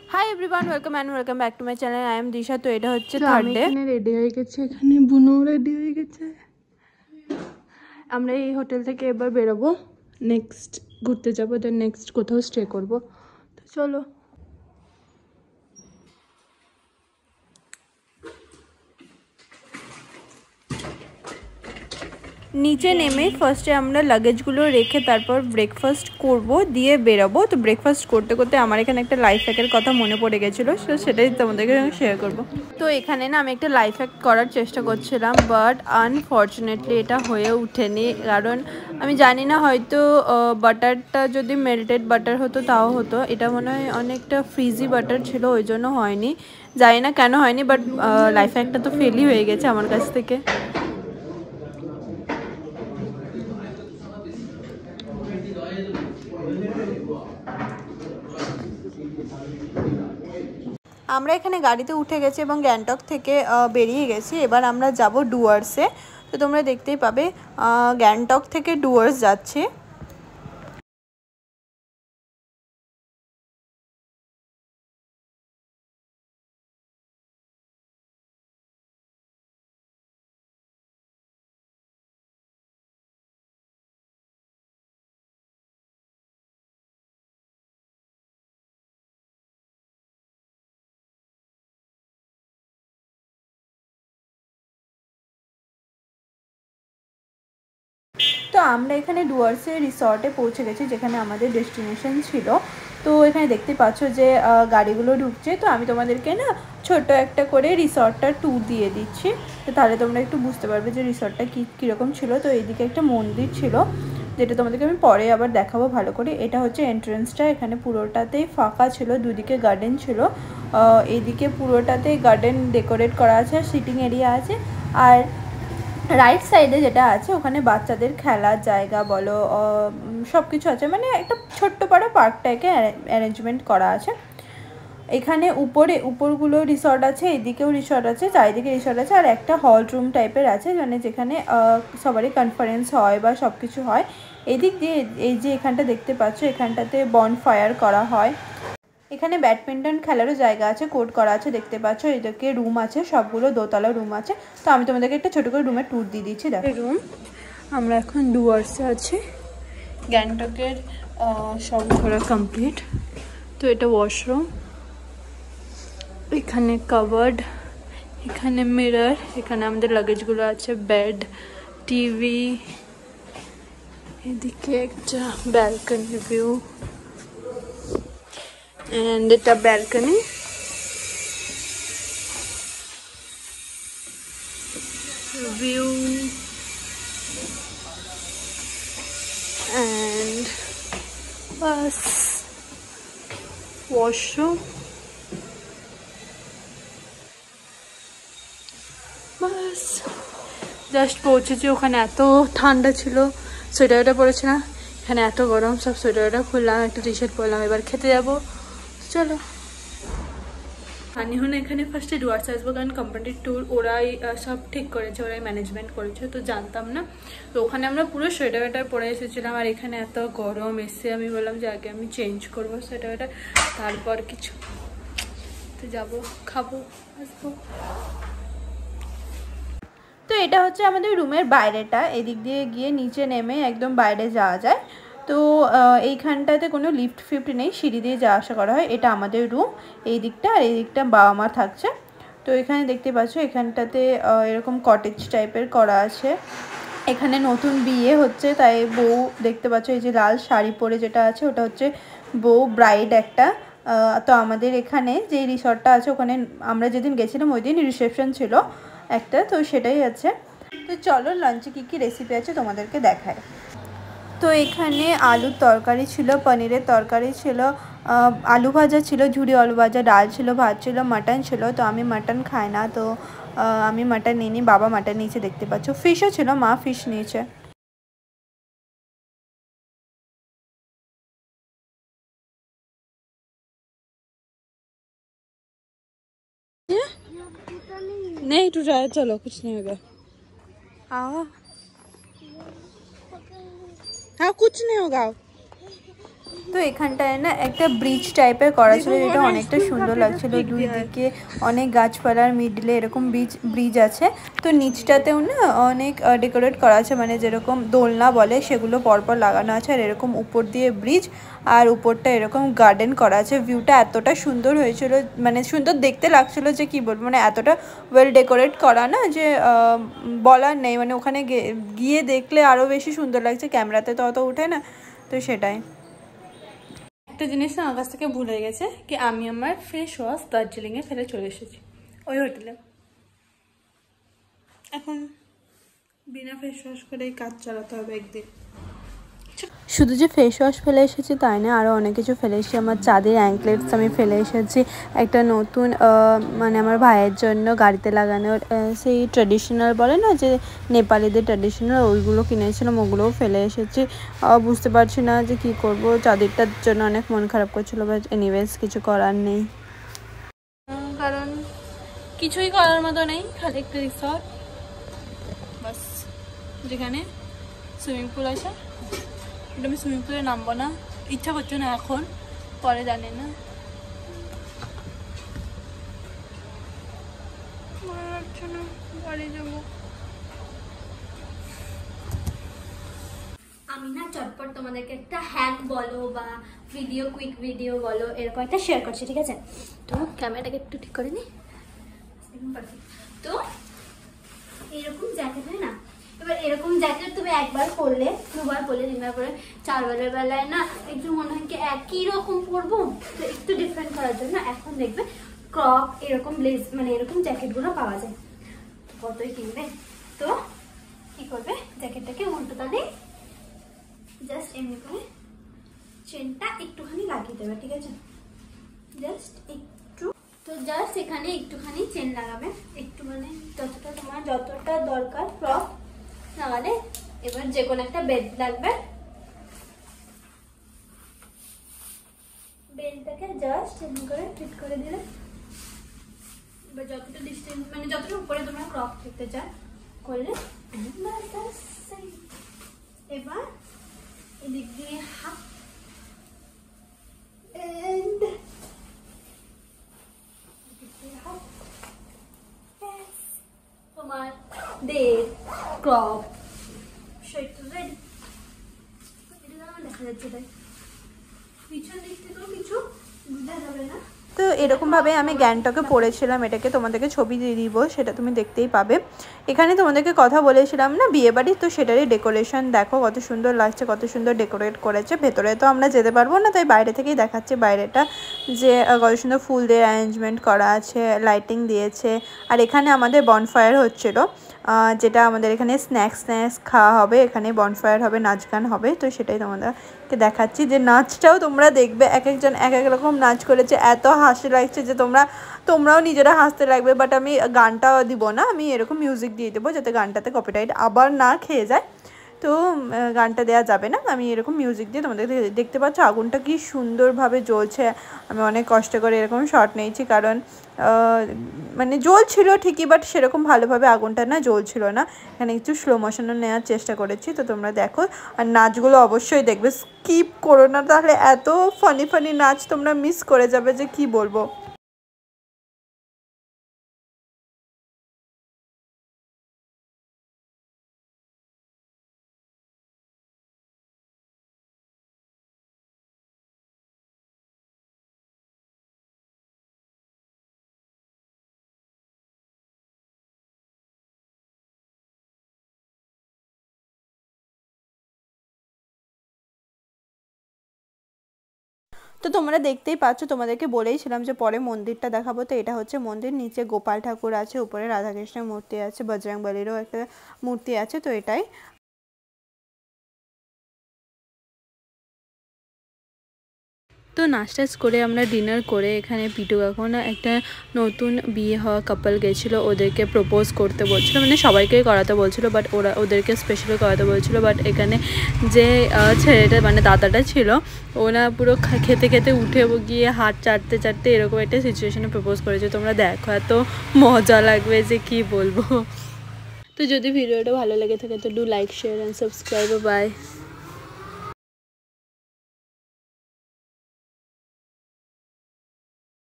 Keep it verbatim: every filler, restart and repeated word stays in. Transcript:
High everyone, welcome and welcome back to my channel. I am Disha. তো এটা হচ্ছে third day. এখানে ready হয়ে গেছে, এখানে বুনো রেডি হয়ে গেছে। আমরা এই হোটেল থেকে এবার বেরোবো, নেক্সট ঘুরতে যাবো, দেন নেক্সট কোথাও স্টে করবো। তো চলো। নিচে নেমে ফার্স্টে আমরা লাগেজগুলো রেখে তারপর ব্রেকফাস্ট করব, দিয়ে বেরোবো। তো ব্রেকফাস্ট করতে করতে আমার এখানে একটা লাইফ হ্যাকের কথা মনে পড়ে গেছিলো, সো সেটাই তোমাদেরকে শেয়ার করব। তো এখানে না আমি একটা লাইফ হ্যাক করার চেষ্টা করছিলাম, বাট আনফর্চুনেটলি এটা হয়ে ওঠেনি। কারণ আমি জানি না, হয়তো বাটারটা যদি মেল্টেড বাটার হতো তাও হতো। এটা মনে হয় অনেকটা ফ্রিজি বাটার ছিল, ওই জন্য হয়নি। জানি না কেন হয়নি, বাট লাইফ হ্যাকটা তো ফেলই হয়ে গেছে আমার কাছ থেকে। আমরা এখানে গাড়িতে উঠে গেছি এবং গ্যাংটক থেকে বেরিয়ে গেছি। এবার আমরা যাব ডুয়ার্সে। তো তোমরা দেখতেই পাবে গ্যাংটক থেকে ডুয়ার্স যাচ্ছে। তো আমরা এখানে ডুয়ার্সে রিসর্টে পৌঁছে গেছি, যেখানে আমাদের ডেস্টিনেশন ছিল। তো এখানে দেখতে পাচ্ছ যে গাড়িগুলো ঢুকছে। তো আমি তোমাদেরকে না ছোট একটা করে রিসর্টটার ট্যুর দিয়ে দিচ্ছি, তো তাহলে তোমরা একটু বুঝতে পারবে যে রিসর্টটা কী কীরকম ছিল। তো এইদিকে একটা মন্দির ছিল, যেটা তোমাদেরকে আমি পরে আবার দেখাবো ভালো করে। এটা হচ্ছে এন্ট্রেন্সটা। এখানে পুরোটাতেই ফাঁকা ছিল, দুদিকে গার্ডেন ছিল। এইদিকে পুরোটাতেই গার্ডেন ডেকোরেট করা আছে, সিটিং এরিয়া আছে। আর রাইট সাইডে যেটা আছে ওখানে বাচ্চাদের খেলার জায়গা বলো সব কিছু আছে, মানে একটা ছোট্ট বড় পার্কটাকে অ্যারেঞ্জমেন্ট করা আছে। এখানে উপরে উপরগুলো রিসর্ট আছে, এদিকেও রিসর্ট আছে, চারিদিকে রিসর্ট আছে। আর একটা হল রুম টাইপের আছে, মানে যেখানে সবারই কনফারেন্স হয় বা সব কিছু হয়। এদিক দিয়ে এই যে এখানটা দেখতে পাচ্ছ, এখানটাতে বন ফায়ার করা হয়। এখানে ব্যাডমিন্টন খেলারও জায়গা আছে, কোর্ট করা আছে, দেখতে পাচ্ছ। এদিকে রুম আছে, সবগুলো দোতলা রুম আছে। তো আমি তোমাদেরকে একটা ছোটো করে রুমের ট্যুর দিয়ে দিচ্ছি। দেখো রুম। আমরা এখন ডুয়ার্সে আছি, গ্যাংটকের সব ঘোরা কমপ্লিট। তো এটা ওয়াশরুম, এখানে কাভার্ড, এখানে মিরর, এখানে আমাদের লাগেজগুলো আছে, বেড, টিভি, এদিকে একটা ব্যালকনি ভিউ, and এটা ব্যালকনি। ভিউ and বাস ওয়াশরুম, বাস জাস্ট পৌঁছেছি। ওখানে এত ঠান্ডা ছিল, সোয়েটারটা পরেছে না, এখানে এত গরম, সব সোয়েটারটা খুললাম, একটু টি শার্ট পরলাম। এবার খেতে যাবো, চলো। আমি হন এখানে ফার্স্টে ডুয়ার্স আসবো, কারণ কোম্পানির ট্যুর ওরাই সব ঠিক করেছে, ওরাই ম্যানেজমেন্ট করেছে, তো জানতাম না। তো ওখানে আমরা পুরো সোয়েটার ওয়েটার পরে এসেছিলাম, আর এখানে এত গরম এসে আমি বললাম যে আগে আমি চেঞ্জ করবো সোয়েটার ওয়েটার, তারপর কিছু। তো যাবো, খাবো, আসবো। তো এটা হচ্ছে আমাদের রুমের বাইরেটা। এদিক দিয়ে গিয়ে নিচে নেমে একদম বাইরে যাওয়া যায়। তো এইখানটাতে কোনো লিফট ফিফট নেই, সিঁড়ি দিয়ে যাওয়া আসা করা হয়। এটা আমাদের রুম এই দিকটা, আর এই দিকটা বাবা মা থাকছে। তো এখানে দেখতে পাচ্ছ, এখানটাতে এরকম কটেজ টাইপের করা আছে। এখানে নতুন বিয়ে হচ্ছে, তাই বউ দেখতে পাচ্ছ এই যে লাল শাড়ি পরে যেটা আছে, ওটা হচ্ছে বউ, ব্রাইড একটা। তো আমাদের এখানে যে রিসর্টটা আছে, ওখানে আমরা যেদিন গেছিলাম ওই দিন রিসেপশন ছিল একটা, তো সেটাই আছে। তো চলো লাঞ্চে কী কী রেসিপি আছে তোমাদেরকে দেখায়। তো এখানে আলুর তরকারি ছিল, পনিরের তরকারি ছিল, আলু ভাজা ছিল, ঝুরি আলু ভাজা, ডাল ছিল, ভাত ছিল, মাটন ছিল। তো আমি মাটন খাই না, তো আমি মাটন নিইনি, বাবা মাটন নিয়েছে দেখতে পাচ্ছ। ফিশও ছিল, মা ফিশ নিয়েছে। नहीं टूट रहा है, चलो कुछ नहीं होगा। आओ, हाँ कुछ नहीं होगा। তো এখানটায় না একটা ব্রিজ টাইপের করা ছিল, যেটা অনেকটা সুন্দর লাগছিল। দুই দিকে অনেক গাছপালার মিডলে এরকম ব্রিজ ব্রিজ আছে। তো নিচটাতেও না অনেক ডেকোরেট করা আছে, মানে যেরকম দোলনা বলে সেগুলো পরপর লাগানো আছে। আর এরকম উপর দিয়ে ব্রিজ, আর উপরটা এরকম গার্ডেন করা আছে। ভিউটা এতটা সুন্দর হয়েছিল, মানে সুন্দর দেখতে লাগছিল যে কি বলবো, মানে এতটা ওয়েল ডেকোরেট করা না যে বলার নেই। মানে ওখানে গিয়ে দেখলে আরও বেশি সুন্দর লাগছে, ক্যামেরাতে তো অত ওঠে না। তো সেটাই একটা জিনিস না আমার কাছ থেকে ভুল হয়ে গেছে, কি আমি আমার ফেস ওয়াশ দার্জিলিংয়ে ফেলে চলে এসেছি ওই হোটেলে। এখন বিনা ফেস ওয়াশ করেই কাজ চালাতে হবে একদিন। শুধু যে ফেস ওয়াশ ফেলে এসেছি তাই না, আরও অনেক কিছু ফেলে এসেছি। আমার চাঁদের অ্যাঙ্কলেটস আমি ফেলে এসেছি। একটা নতুন মানে আমার ভাইয়ের জন্য গাড়িতে লাগানোর সেই ট্র্যাডিশনাল বলে না যে নেপালিদের ট্র্যাডিশনাল, ওইগুলো কিনেছিলাম, ওগুলোও ফেলে এসেছি। বুঝতে পারছি না যে কি করব, চাঁদেরটার জন্য অনেক মন খারাপ করছিলো, বাট এনিওয়েজ কিছু করার নেই, কারণ কিছুই করার মতো নেই। খালি একটা রিসর্ট বাস, যেখানে সুইমিং পুল আছে। আমি সুইমিং পুলে নামবো না, ইচ্ছা করছে না এখন, পরে জানি না। মনে লাগছে না বাড়ি যাবো। আমি না চটপট তোমাদেরকে একটা হ্যাক বলো বা ভিডিও কুইক ভিডিও বলো এরকম একটা শেয়ার করছি, ঠিক আছে? তো ক্যামেরাটাকে একটু ঠিক করে নি। তো এরকম জ্যাকেট হয় না, এবার এরকম জ্যাকেট তুমি একবার পরলে, দুবার পরলে, তিনবার পরে, চারবারের বেলায় না একটু মনে হয় কি একই রকম পরবো। তো একটু ডিফারেন্ট করার জন্য এখন দেখবে ক্রপ এরকম ব্লেজ মানে এরকম জ্যাকেটগুলো পাওয়া যায়, কতই কিনবে। তো কি করবে, জ্যাকেটটাকে উল্টো তালে জাস্ট এমনি করে চেনটা একটুখানি লাগিয়ে দেবে, ঠিক আছে? জাস্ট একটু, তো জাস্ট এখানে একটুখানি চেন লাগাবে, একটু মানে যতটা তোমার যতটা দরকার ক্রপ লাগালে। এবার যে কোনো একটা বেল্ট লাগবে, বেল্টটাকে জাস্ট এমনি করে ফিট করে দিলে। এবার যতটা ডিস্টেন্স মানে যতটা উপরে তোমরা ক্রপ করতে চাও করলে, এবার এদিক দিয়ে হাফ এন্ড তোমার দেড় ক্রপ শার্ট রেডি। দেখা যাচ্ছে তাই পিছন দিক থেকেও কিছু বোঝা যাবে না। তো এরকমভাবে আমি গ্যাংটকে পড়েছিলাম, এটাকে তোমাদেরকে ছবি দিয়ে দিব, সেটা তুমি দেখতেই পাবে। এখানে তোমাদেরকে কথা বলেছিলাম না বিয়েবাড়ি, তো সেটারই ডেকোরেশন দেখো কত সুন্দর লাগছে, কত সুন্দর ডেকোরেট করেছে। ভেতরে তো আমরা যেতে পারবো না, তাই বাইরে থেকেই দেখাচ্ছে বাইরেটা, যে কত সুন্দর ফুল দিয়ে অ্যারেঞ্জমেন্ট করা আছে, লাইটিং দিয়েছে। আর এখানে আমাদের বনফায়ার হচ্ছিলো, যেটা আমাদের এখানে স্ন্যাক্স স্ন্যাক্স খাওয়া হবে, এখানে বনফায়ার হবে, নাচ গান হবে। তো সেটাই তোমাদেরকে দেখাচ্ছি, যে নাচটাও তোমরা দেখবে, এক একজন এক এক রকম নাচ করেছে, এত হাসি লাগছে যে তোমরা তোমরাও নিজেরা হাসতে লাগবে। বাট আমি গানটা দিব না, আমি এরকম মিউজিক দিয়ে দেবো যাতে গানটাতে কপিরাইট আবার না খেয়ে যায়। তো গানটা দেওয়া যাবে না, আমি এরকম মিউজিক দিয়ে তোমাদের দেখতে পাচ্ছ আগুনটা কি সুন্দরভাবে জ্বলছে। আমি অনেক কষ্ট করে এরকম শট নিয়েছি, কারণ মানে জ্বলছিল ঠিকই, বাট সেরকম ভালোভাবে আগুনটা না জ্বলছিল না। এখানে একটু স্লো মোশনও নেওয়ার চেষ্টা করেছি। তো তোমরা দেখো, আর নাচগুলো অবশ্যই দেখবে, স্কিপ করো না, তাহলে এত ফানি ফানি নাচ তোমরা মিস করে যাবে যে কি বলবো। তো তোমরা দেখতেই পাচ্ছ, তোমাদেরকে বলেইছিলাম যে পরে মন্দিরটা দেখাবো। তো এটা হচ্ছে মন্দির, নিচে গোপাল ঠাকুর আছে, উপরে রাধাকৃষ্ণের মূর্তি আছে, বজরংবলীরও একটা মূর্তি আছে। তো এটাই। তো নাচ টাচ করে আমরা ডিনার করে এখানে পিটু এখন একটা নতুন বিয়ে হওয়া কাপল গেছিলো, ওদেরকে প্রপোজ করতে বলছিল, মানে সবাইকেই করাতে বলছিল, বাট ওরা ওদেরকে স্পেশালি করাতে বলছিল। বাট এখানে যে ছেলেটা মানে দাদাটা ছিল, ওরা পুরো খেতে খেতে উঠে গিয়ে হাত চাটতে চাটতে এরকম একটা সিচুয়েশনে প্রপোজ করেছে। তোমরা দেখো, এত মজা লাগবে যে কি বলবো। তো যদি ভিডিওটা ভালো লেগে থাকে তো do like, share and subscribe. By.